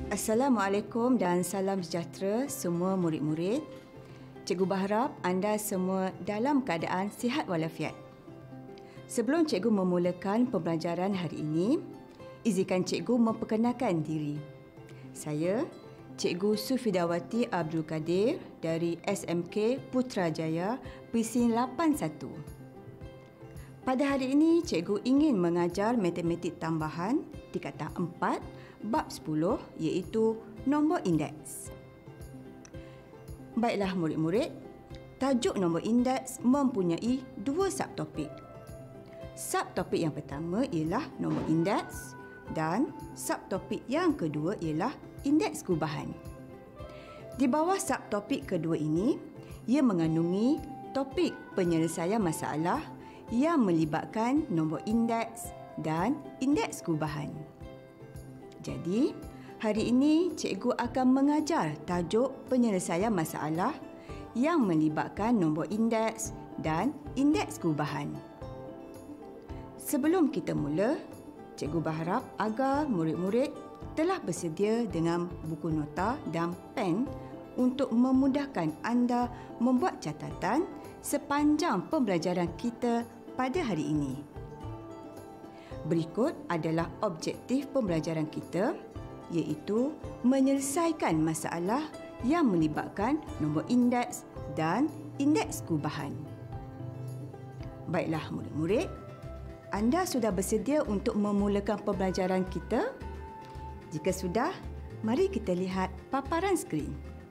Assalamualaikum dan salam sejahtera semua murid-murid. Cikgu berharap anda semua dalam keadaan sihat walafiat. Sebelum cikgu memulakan pembelajaran hari ini, izinkan cikgu memperkenalkan diri. Saya, Cikgu Sufidawati Abdul Kadir dari SMK Putrajaya Presin 81. Pada hari ini, cikgu ingin mengajar matematik tambahan tingkatan 4, bab 10 iaitu nombor indeks. Baiklah murid-murid, tajuk nombor indeks mempunyai dua subtopik. Subtopik yang pertama ialah nombor indeks dan subtopik yang kedua ialah indeks kubahan. Di bawah subtopik kedua ini, ia mengandungi topik penyelesaian masalah yang melibatkan nombor indeks dan indeks kubahan. Jadi, hari ini cikgu akan mengajar tajuk penyelesaian masalah yang melibatkan nombor indeks dan indeks kubahan. Sebelum kita mula, cikgu berharap agar murid-murid telah bersedia dengan buku nota dan pen untuk memudahkan anda membuat catatan sepanjang pembelajaran kita pada hari ini. Berikut adalah objektif pembelajaran kita, iaitu menyelesaikan masalah yang melibatkan nombor indeks dan indeks kubahan. Baiklah murid-murid, anda sudah bersedia untuk memulakan pembelajaran kita? Jika sudah, mari kita lihat paparan skrin.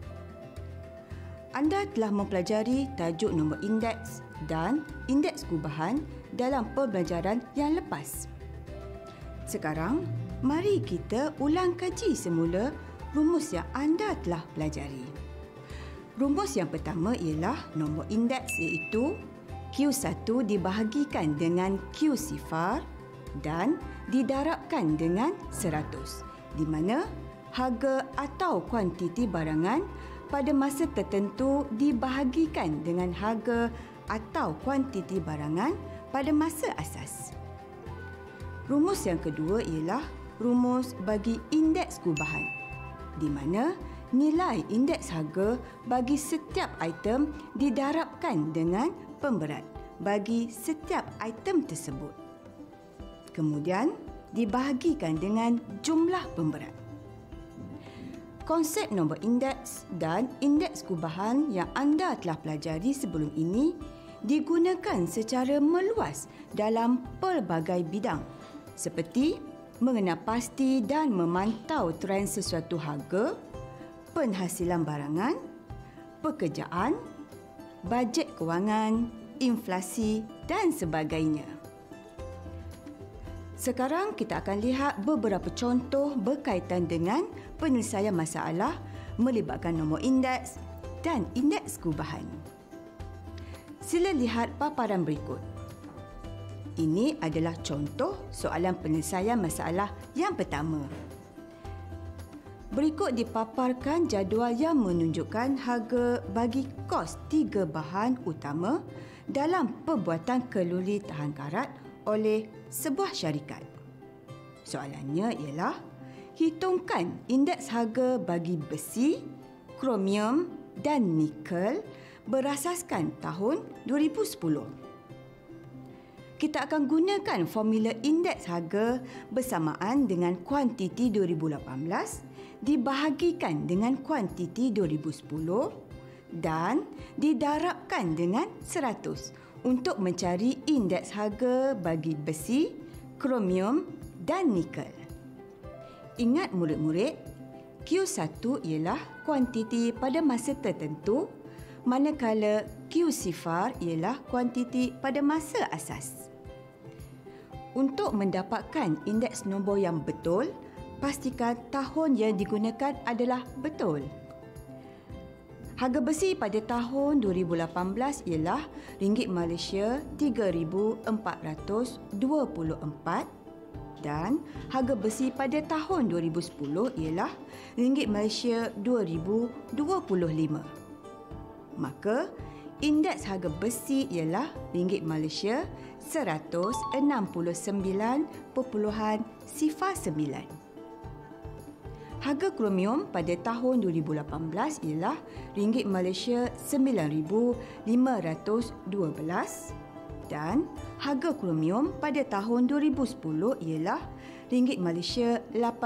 Anda telah mempelajari tajuk nombor indeks dan indeks kubahan dalam pembelajaran yang lepas. Sekarang, mari kita ulang kaji semula rumus yang anda telah pelajari. Rumus yang pertama ialah nombor indeks iaitu Q1 dibahagikan dengan Q sifar dan didarabkan dengan 100, di mana harga atau kuantiti barangan pada masa tertentu dibahagikan dengan harga atau kuantiti barangan pada masa asas. Rumus yang kedua ialah rumus bagi indeks kubahan, di mana nilai indeks harga bagi setiap item didarabkan dengan pemberat bagi setiap item tersebut. Kemudian dibahagikan dengan jumlah pemberat. Konsep nombor indeks dan indeks kubahan yang anda telah pelajari sebelum ini digunakan secara meluas dalam pelbagai bidang seperti mengenal pasti dan memantau trend sesuatu harga, penghasilan barangan, pekerjaan, bajet kewangan, inflasi dan sebagainya. Sekarang kita akan lihat beberapa contoh berkaitan dengan penyelesaian masalah melibatkan nombor indeks dan indeks kubahan. Sila lihat paparan berikut. Ini adalah contoh soalan penyelesaian masalah yang pertama. Berikut dipaparkan jadual yang menunjukkan harga bagi kos 3 bahan utama dalam pembuatan keluli tahan karat oleh sebuah syarikat. Soalannya ialah, hitungkan indeks harga bagi besi, kromium dan nikel berasaskan tahun 2010. Kita akan gunakan formula indeks harga bersamaan dengan kuantiti 2018 dibahagikan dengan kuantiti 2010 dan didarabkan dengan 100 untuk mencari indeks harga bagi besi, kromium dan nikel. Ingat murid-murid, Q1 ialah kuantiti pada masa tertentu, manakala Q sifar ialah kuantiti pada masa asas. Untuk mendapatkan indeks nombor yang betul, pastikan tahun yang digunakan adalah betul. Harga besi pada tahun 2018 ialah ringgit Malaysia 3,424 dan harga besi pada tahun 2010 ialah ringgit Malaysia 2,025. Maka, indeks harga besi ialah ringgit Malaysia 169.09. Harga kromium pada tahun 2018 ialah ringgit Malaysia 9,512 dan harga kromium pada tahun 2010 ialah ringgit Malaysia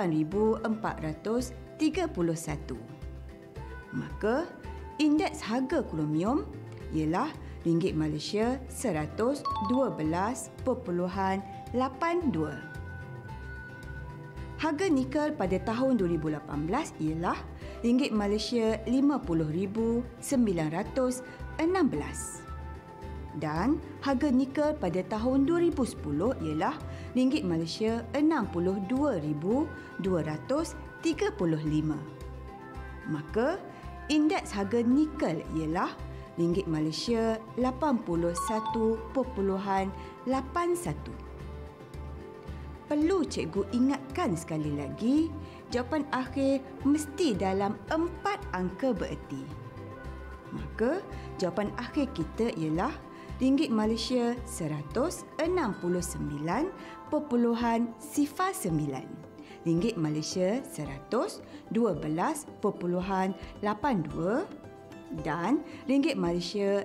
8,431. Maka indeks harga kromium ialah ringgit Malaysia 112.82. Harga nikel pada tahun 2018 ialah ringgit Malaysia 50,916 dan harga nikel pada tahun 2010 ialah ringgit Malaysia 62,235. Maka indeks harga nikel ialah ringgit Malaysia 81.81. Perlu cikgu ingatkan sekali lagi, jawapan akhir mesti dalam 4 angka bererti. Maka jawapan akhir kita ialah ringgit Malaysia 169.09, ringgit Malaysia 112.82 dan ringgit Malaysia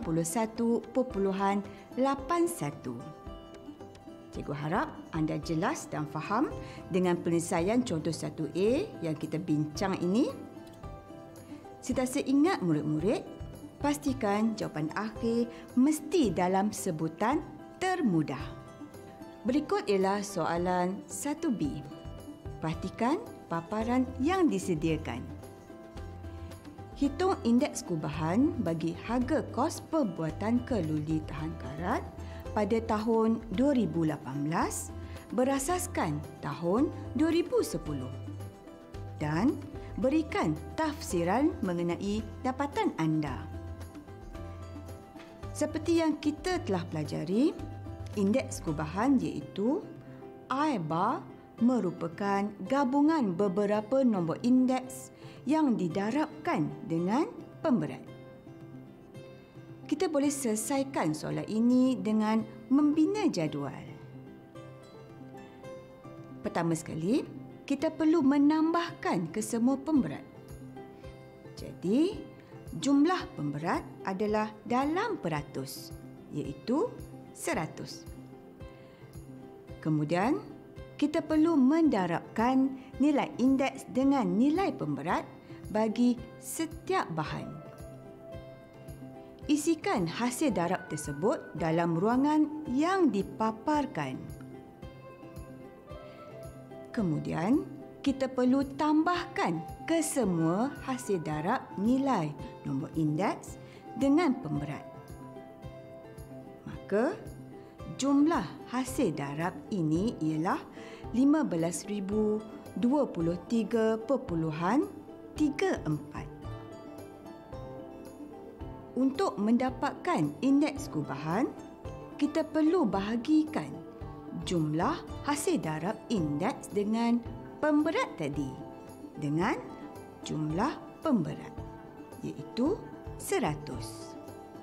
81.81. Cikgu harap anda jelas dan faham dengan penyelesaian contoh 1A yang kita bincang ini. Sentiasa ingat murid-murid, pastikan jawapan akhir mesti dalam sebutan termudah. Berikut ialah soalan 1B. Perhatikan paparan yang disediakan. Hitung indeks kubahan bagi harga kos perbuatan keluli tahan karat pada tahun 2018 berasaskan tahun 2010 dan berikan tafsiran mengenai dapatan anda. Seperti yang kita telah pelajari, indeks kubahan iaitu I bar merupakan gabungan beberapa nombor indeks yang didarabkan dengan pemberat. Kita boleh selesaikan soalan ini dengan membina jadual. Pertama sekali, kita perlu menambahkan kesemua pemberat. Jadi, jumlah pemberat adalah dalam peratus, iaitu 100. Kemudian, kita perlu mendarabkan nilai indeks dengan nilai pemberat bagi setiap bahan. Isikan hasil darab tersebut dalam ruangan yang dipaparkan. Kemudian, kita perlu tambahkan kesemua hasil darab nilai nombor indeks dengan pemberat. Maka, jumlah hasil darab ini ialah 15,023.34. Untuk mendapatkan indeks kubahan, kita perlu bahagikan jumlah hasil darab indeks dengan pemberat tadi dengan jumlah pemberat, iaitu 100.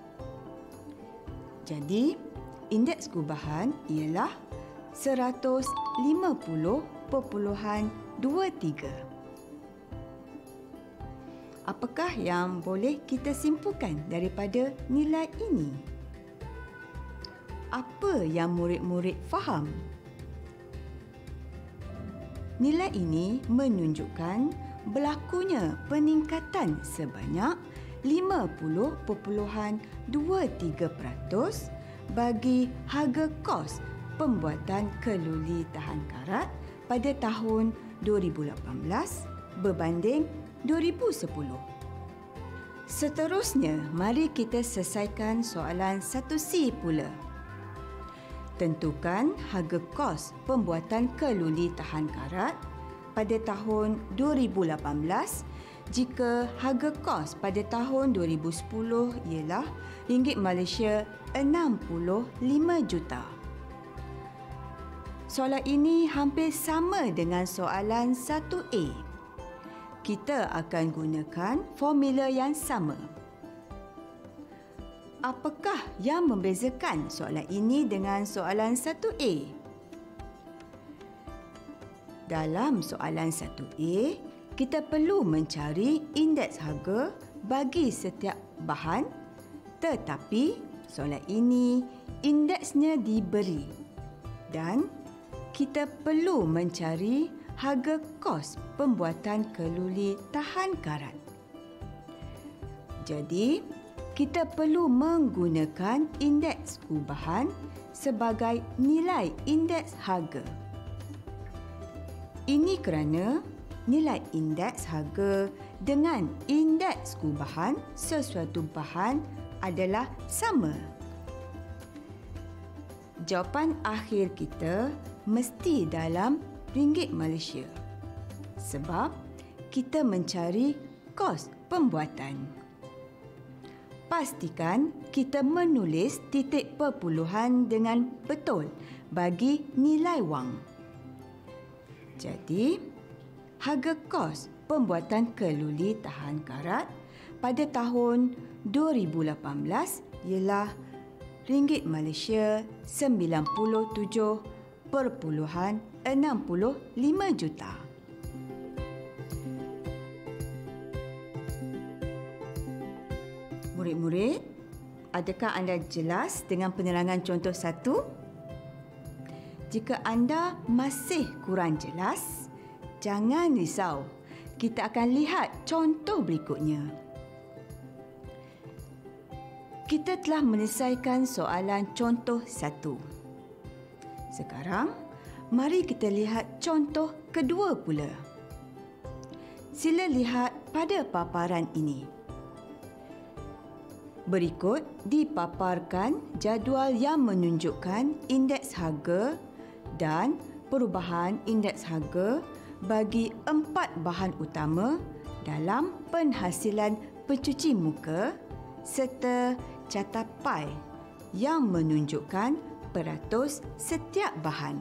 Jadi, indeks kubahan ialah 150.23. Apakah yang boleh kita simpulkan daripada nilai ini? Apa yang murid-murid faham? Nilai ini menunjukkan berlakunya peningkatan sebanyak 50.23% bagi harga kos pembuatan keluli tahan karat pada tahun 2018 berbanding 2010. Seterusnya, mari kita selesaikan soalan 1C pula. Tentukan harga kos pembuatan keluli tahan karat pada tahun 2018 jika harga kos pada tahun 2010 ialah ringgit Malaysia 65 juta. Soalan ini hampir sama dengan soalan 1A. Kita akan gunakan formula yang sama. Apakah yang membezakan soalan ini dengan soalan 1A? Dalam soalan 1A, kita perlu mencari indeks harga bagi setiap bahan, tetapi soalan ini indeksnya diberi dan kita perlu mencari harga kos pembuatan keluli tahan karat. Jadi, kita perlu menggunakan indeks gubahan sebagai nilai indeks harga. Ini kerana nilai indeks harga dengan indeks gubahan sesuatu bahan adalah sama. Jawapan akhir kita mesti dalam ringgit Malaysia sebab kita mencari kos pembuatan. Pastikan kita menulis titik perpuluhan dengan betul bagi nilai wang. Jadi, harga kos pembuatan keluli tahan karat pada tahun 2018 ialah ringgit Malaysia 97.65 juta. Murid-murid, adakah anda jelas dengan penerangan contoh 1? Jika anda masih kurang jelas, jangan risau. Kita akan lihat contoh berikutnya. Kita telah menyelesaikan soalan contoh 1. Sekarang, mari kita lihat contoh kedua pula. Sila lihat pada paparan ini. Berikut dipaparkan jadual yang menunjukkan indeks harga dan perubahan indeks harga bagi 4 bahan utama dalam penghasilan pencuci muka serta carta pai yang menunjukkan peratus setiap bahan.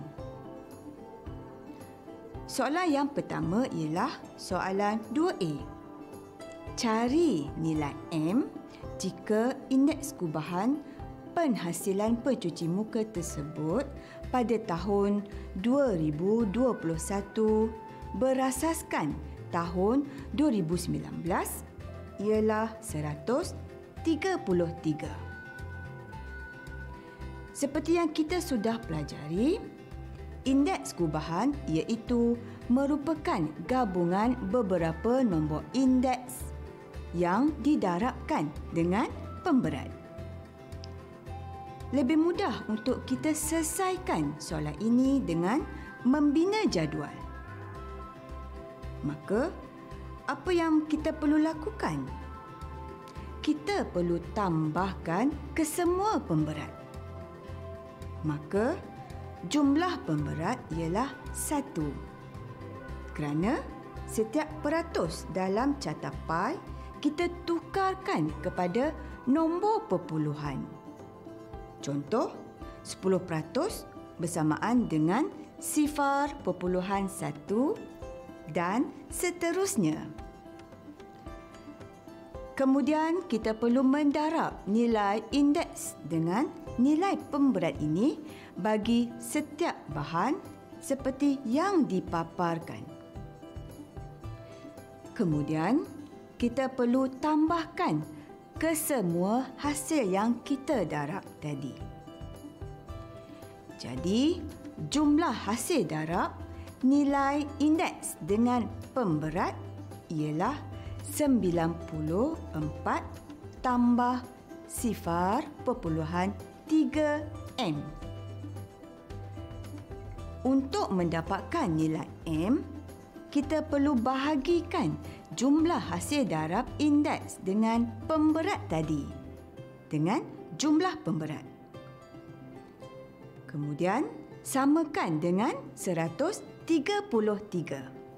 Soalan yang pertama ialah soalan 2A. Cari nilai M jika indeks gubahan penghasilan pencuci muka tersebut pada tahun 2021 berasaskan tahun 2019 ialah 133. Seperti yang kita sudah pelajari, indeks gubahan iaitu merupakan gabungan beberapa nombor indeks yang didarabkan dengan pemberat. Lebih mudah untuk kita selesaikan soalan ini dengan membina jadual. Maka, apa yang kita perlu lakukan? Kita perlu tambahkan kesemua pemberat. Maka, jumlah pemberat ialah 1. Kerana setiap peratus dalam carta pai kita tukarkan kepada nombor perpuluhan. Contoh, 10% bersamaan dengan 0.1 dan seterusnya. Kemudian, kita perlu mendarab nilai indeks dengan nilai pemberat ini bagi setiap bahan seperti yang dipaparkan. Kemudian, kita perlu tambahkan kesemua hasil yang kita darab tadi. Jadi, jumlah hasil darab nilai indeks dengan pemberat ialah 94 tambah 0.3M. Untuk mendapatkan nilai M, kita perlu bahagikan jumlah hasil darab indeks dengan pemberat tadi dengan jumlah pemberat. Kemudian, samakan dengan 133.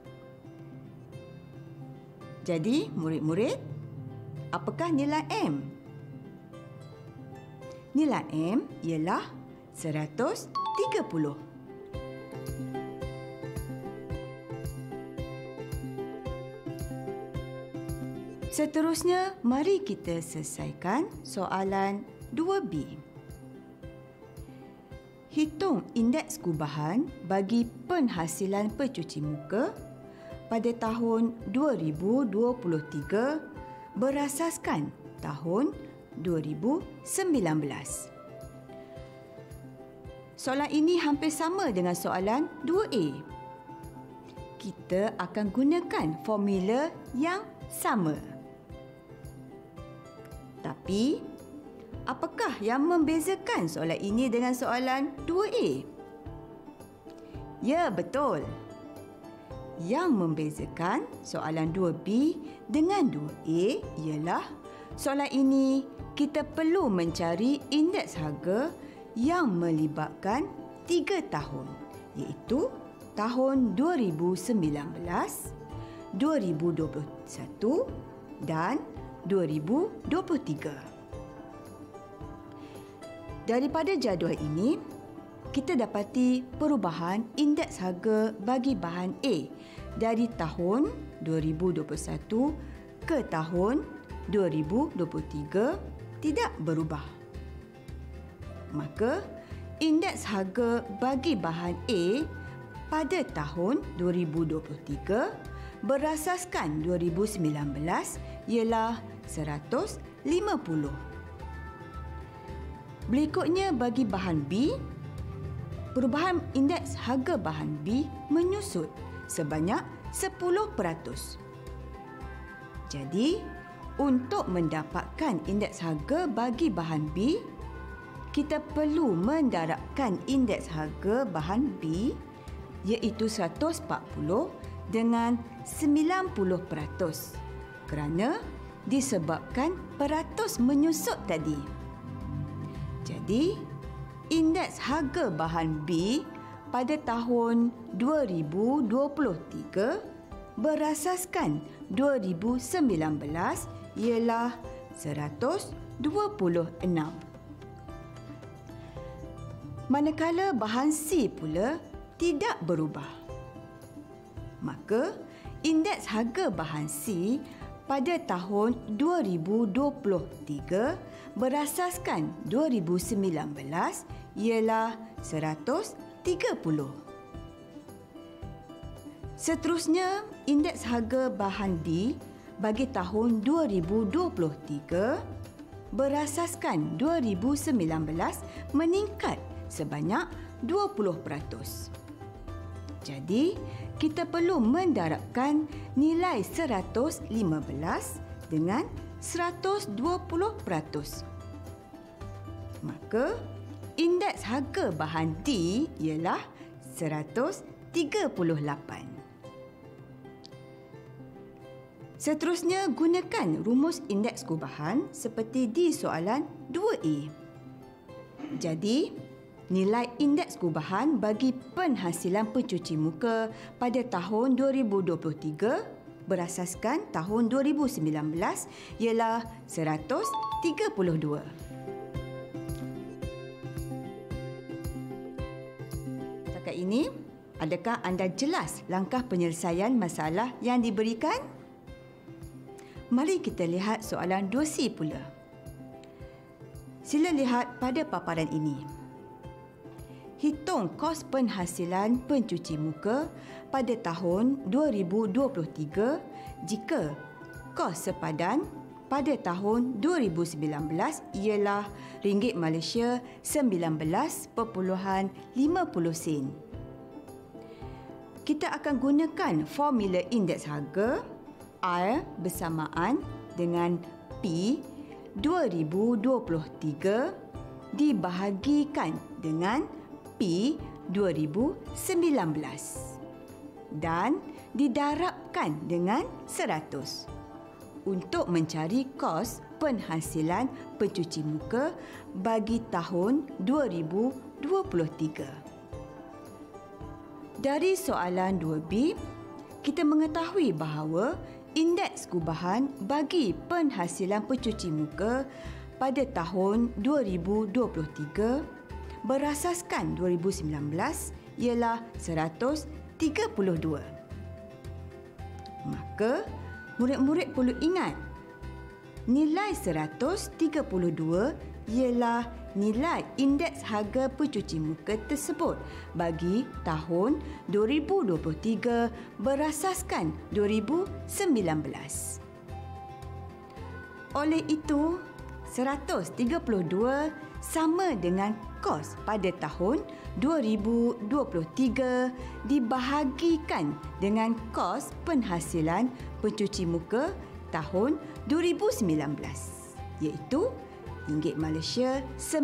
Jadi, murid-murid, apakah nilai M? Nilai M ialah 130. Seterusnya, mari kita selesaikan soalan 2B. Hitung indeks gubahan bagi penghasilan pencuci muka pada tahun 2023 berasaskan tahun 2019. Soalan ini hampir sama dengan soalan 2A. Kita akan gunakan formula yang sama. Tapi, apakah yang membezakan soalan ini dengan soalan 2A? Ya, betul. Yang membezakan soalan 2B dengan 2A ialah soalan ini kita perlu mencari indeks harga yang melibatkan 3 tahun, iaitu tahun 2019, 2021 dan 2023. Daripada jadual ini, kita dapati perubahan indeks harga bagi bahan A dari tahun 2021 ke tahun 2023 tidak berubah. Maka, indeks harga bagi bahan A pada tahun 2023 berasaskan 2019 ialah 150. Berikutnya bagi bahan B, perubahan indeks harga bahan B menyusut sebanyak 10%. Jadi, untuk mendapatkan indeks harga bagi bahan B, kita perlu mendarabkan indeks harga bahan B iaitu 140 dengan 90% kerana disebabkan peratus menyusut tadi. Jadi, indeks harga bahan B pada tahun 2023 berasaskan 2019 ialah 126. Manakala bahan C pula tidak berubah. Maka, indeks harga bahan C pada tahun 2023 berasaskan 2019 ialah 130. Seterusnya, indeks harga bahan D bagi tahun 2023 berasaskan 2019 meningkat sebanyak 20%. Jadi, kita perlu mendarabkan nilai 115 dengan 120%. Maka, indeks harga bahan D ialah 138. Seterusnya, gunakan rumus indeks gubahan seperti di soalan 2A. Jadi, nilai indeks gubahan bagi penghasilan pencuci muka pada tahun 2023 berasaskan tahun 2019 ialah 132. Setakat ini, adakah anda jelas langkah penyelesaian masalah yang diberikan? Mari kita lihat soalan 2C pula. Sila lihat pada paparan ini. Hitung kos penghasilan pencuci muka pada tahun 2023 jika kos sepadan pada tahun 2019 ialah ringgit Malaysia 19.50 sen. Kita akan gunakan formula indeks harga R bersamaan dengan P 2023 dibahagikan dengan P 2019 dan didarabkan dengan 100 untuk mencari kos penghasilan pencuci muka bagi tahun 2023. Dari soalan 2B, kita mengetahui bahawa indeks gubahan bagi penghasilan pencuci muka pada tahun 2023 berasaskan 2019 ialah 132. Maka, murid-murid perlu ingat, nilai 132 ialah nilai indeks harga pencuci muka tersebut bagi tahun 2023 berasaskan 2019. Oleh itu, 132 sama dengan kos pada tahun 2023 dibahagikan dengan kos penghasilan pencuci muka tahun 2019 iaitu ringgit Malaysia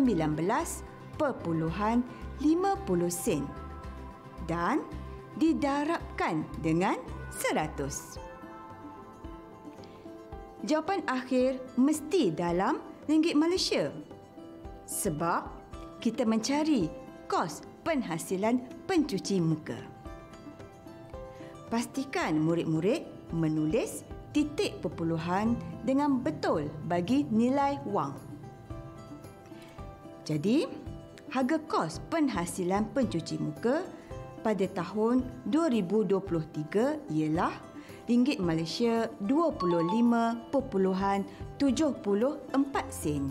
19.50 dan didarabkan dengan 100. Jawapan akhir mesti dalam ringgit Malaysia sebab kita mencari kos penghasilan pencuci muka. Pastikan murid-murid menulis titik perpuluhan dengan betul bagi nilai wang. Jadi, harga kos penghasilan pencuci muka pada tahun 2023 ialah ringgit Malaysia 25.74 sen.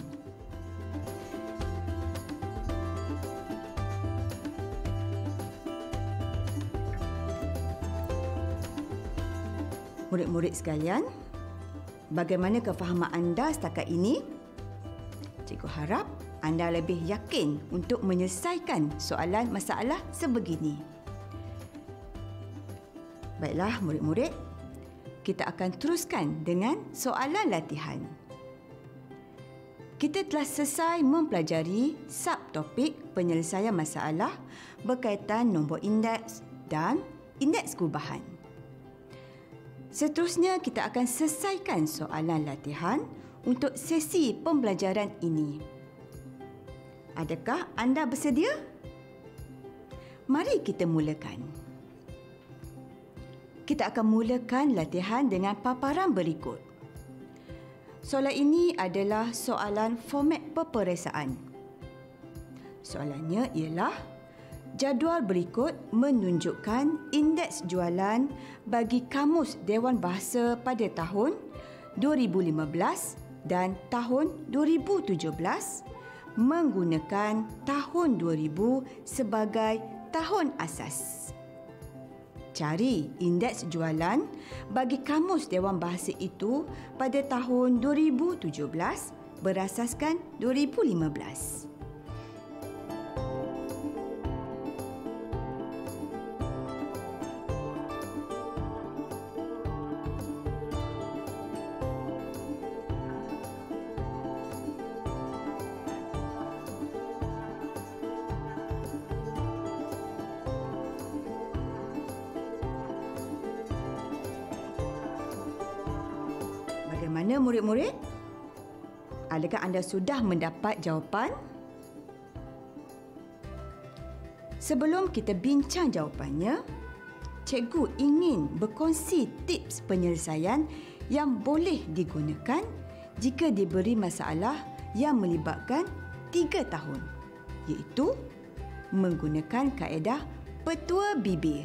Murid-murid sekalian, bagaimana kefahaman anda setakat ini? Cikgu harap anda lebih yakin untuk menyelesaikan soalan masalah sebegini. Baiklah murid-murid, kita akan teruskan dengan soalan latihan. Kita telah selesai mempelajari subtopik penyelesaian masalah berkaitan nombor indeks dan indeks gubahan. Seterusnya, kita akan selesaikan soalan latihan untuk sesi pembelajaran ini. Adakah anda bersedia? Mari kita mulakan. Kita akan mulakan latihan dengan paparan berikut. Soalan ini adalah soalan format peperiksaan. Soalannya ialah, jadual berikut menunjukkan indeks jualan bagi Kamus Dewan Bahasa pada tahun 2015 dan tahun 2017 menggunakan tahun 2000 sebagai tahun asas. Cari indeks jualan bagi Kamus Dewan Bahasa itu pada tahun 2017 berasaskan 2015. Bagaimana murid-murid? Adakah anda sudah mendapat jawapan? Sebelum kita bincang jawapannya, cikgu ingin berkongsi tips penyelesaian yang boleh digunakan jika diberi masalah yang melibatkan 3 tahun, iaitu menggunakan kaedah petua bibir.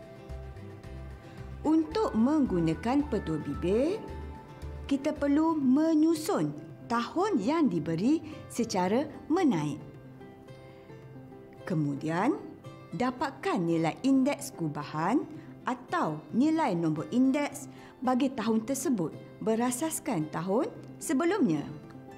Untuk menggunakan petua bibir, kita perlu menyusun tahun yang diberi secara menaik. Kemudian, dapatkan nilai indeks gubahan atau nilai nombor indeks bagi tahun tersebut berasaskan tahun sebelumnya.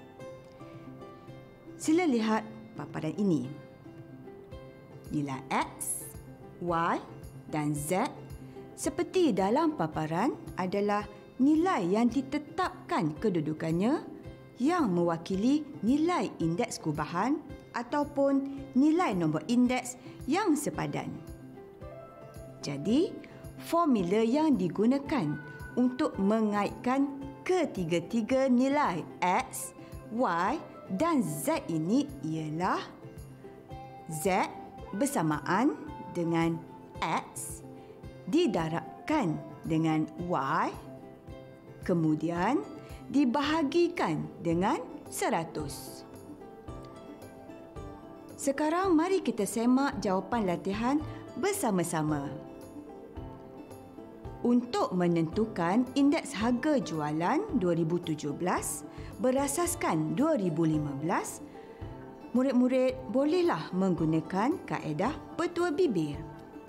Sila lihat paparan ini. Nilai X, Y dan Z seperti dalam paparan adalah nilai yang ditetapkan kedudukannya yang mewakili nilai indeks gubahan ataupun nilai nombor indeks yang sepadan. Jadi, formula yang digunakan untuk mengaitkan ketiga-tiga nilai X, Y dan Z ini ialah Z bersamaan dengan X didarabkan dengan Y, kemudian dibahagikan dengan 100. Sekarang mari kita semak jawapan latihan bersama-sama. Untuk menentukan indeks harga jualan 2017 berasaskan 2015, murid-murid bolehlah menggunakan kaedah petua bibir.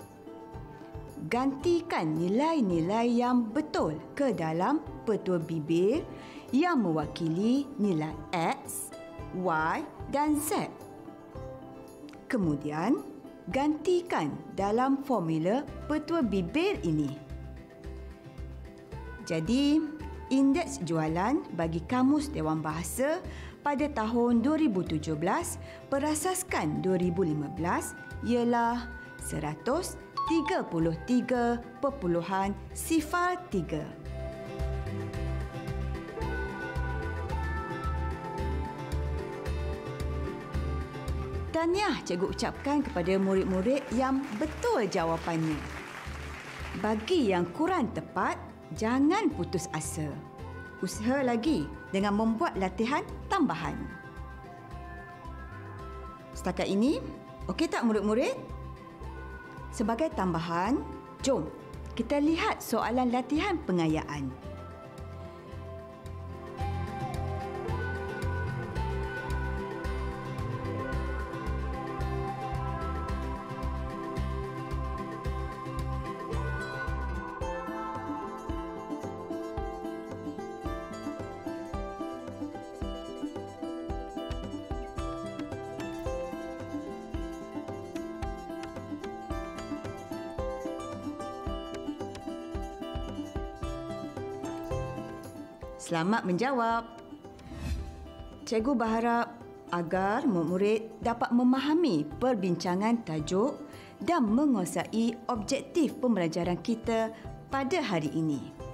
Gantikan nilai-nilai yang betul ke dalam petua bibir yang mewakili nilai X, Y dan Z. Kemudian, gantikan dalam formula petua bibir ini. Jadi, indeks jualan bagi Kamus Dewan Bahasa pada tahun 2017 berasaskan 2015 ialah 133.03. Tahniah cikgu ucapkan kepada murid-murid yang betul jawapannya. Bagi yang kurang tepat, jangan putus asa. Usaha lagi dengan membuat latihan tambahan. Setakat ini, okey tak murid-murid? Sebagai tambahan, jom kita lihat soalan latihan pengayaan. Selamat menjawab. Cikgu berharap agar murid dapat memahami perbincangan tajuk dan menguasai objektif pembelajaran kita pada hari ini.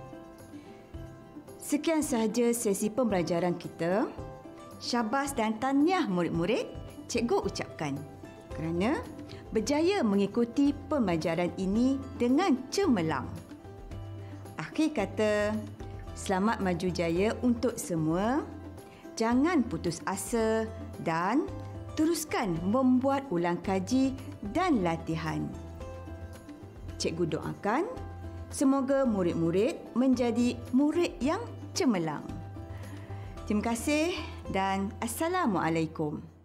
Sekian sahaja sesi pembelajaran kita. Syabas dan tahniah murid-murid, cikgu ucapkan kerana berjaya mengikuti pembelajaran ini dengan cemerlang. Akhir kata, selamat maju jaya untuk semua. Jangan putus asa dan teruskan membuat ulang kaji dan latihan. Cikgu doakan semoga murid-murid menjadi murid yang cemerlang. Terima kasih dan Assalamualaikum.